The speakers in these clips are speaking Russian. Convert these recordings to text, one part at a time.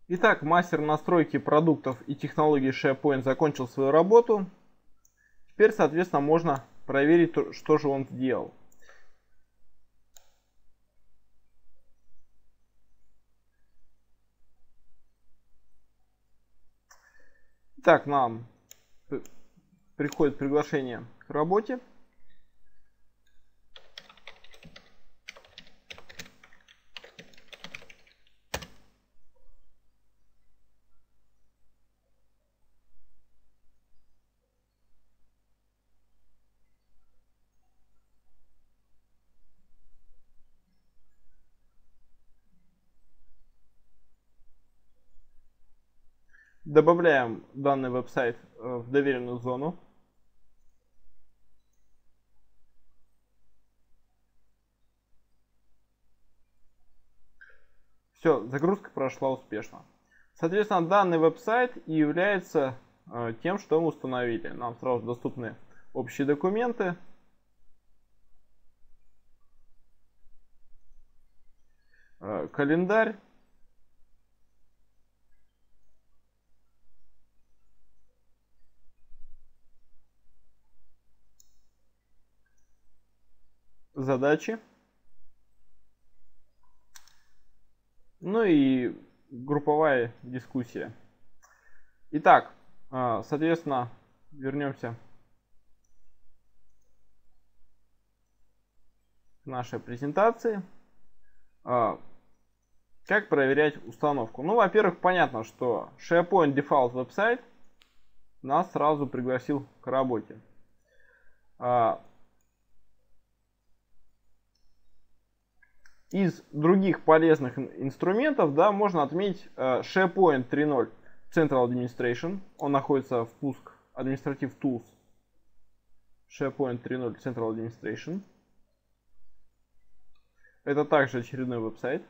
Итак, мастер настройки продуктов и технологий SharePoint закончил свою работу. Теперь, соответственно, можно проверить, что же он сделал. Итак, нам приходит приглашение к работе. Добавляем данный веб-сайт в доверенную зону. Все, загрузка прошла успешно. Соответственно, данный веб-сайт и является тем, что мы установили. Нам сразу доступны общие документы. Календарь. Задачи. Ну и групповая дискуссия. Итак, соответственно, вернемся к нашей презентации. Как проверять установку? Ну, во-первых, понятно, что SharePoint Default Website нас сразу пригласил к работе. Из других полезных инструментов, да, можно отметить SharePoint 3.0 Central Administration. Он находится в пуск Administrative Tools. SharePoint 3.0 Central Administration. Это также очередной веб-сайт.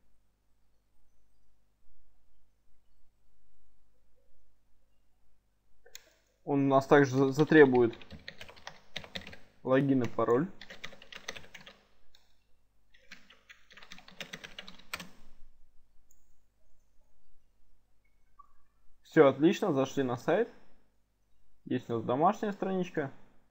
Он у нас также затребует логин и пароль. Все отлично, зашли на сайт. Есть у нас домашняя страничка,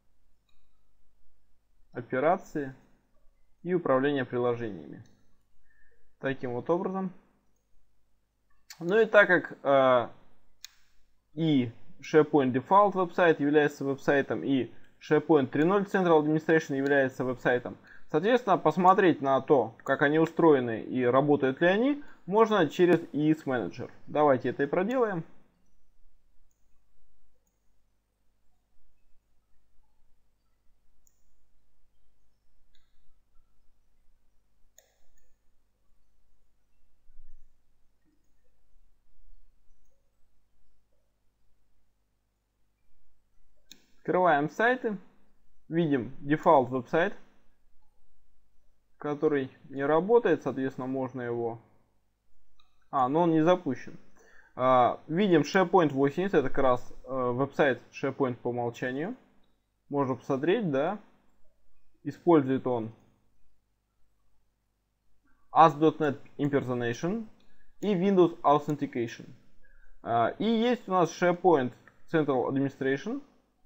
операции и управление приложениями. Таким вот образом. Ну и так как и SharePoint Default веб-сайт является веб-сайтом, и SharePoint 3.0 Central Administration является веб-сайтом, соответственно, посмотреть на то, как они устроены и работают ли они, можно через ES Manager. Давайте это и проделаем. Открываем сайты, видим дефолт веб-сайт, который не работает, соответственно, можно его... но он не запущен. Видим SharePoint 80, это как раз веб-сайт SharePoint по умолчанию. Можно посмотреть, да, использует он AS.NET Impersonation и Windows Authentication. И есть у нас SharePoint Central Administration.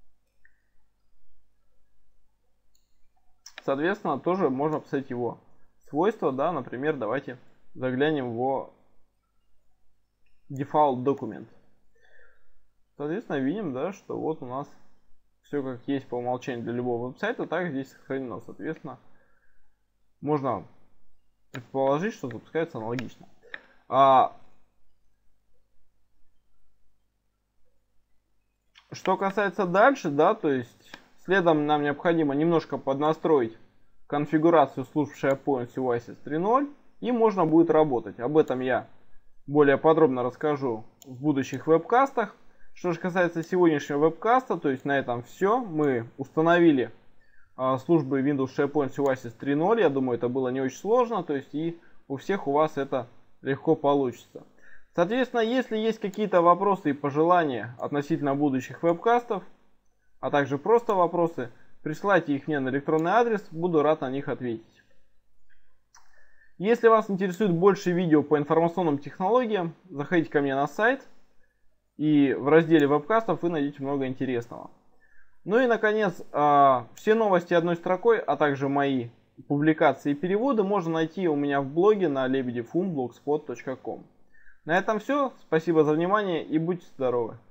Соответственно, тоже можно посмотреть его свойства, да, например, давайте заглянем в его default документ. Соответственно, видим, да, что вот у нас все как есть по умолчанию для любого веб-сайта, так здесь сохранено. Соответственно, можно предположить, что запускается аналогично. Что касается дальше, да, то есть следом нам необходимо немножко поднастроить конфигурацию служб SharePoint Oasis 3.0, и можно будет работать. Об этом я более подробно расскажу в будущих вебкастах. Что же касается сегодняшнего вебкаста, то есть на этом все. Мы установили службы Windows SharePoint Oasis 3.0. Я думаю, это было не очень сложно, то есть и у всех у вас это легко получится. Соответственно, если есть какие-то вопросы и пожелания относительно будущих вебкастов, а также просто вопросы, присылайте их мне на электронный адрес, буду рад на них ответить. Если вас интересует больше видео по информационным технологиям, заходите ко мне на сайт, и в разделе вебкастов вы найдете много интересного. Ну и наконец, все новости одной строкой, а также мои публикации и переводы можно найти у меня в блоге на lebedevum.blogspot.com. На этом все. Спасибо за внимание и будьте здоровы!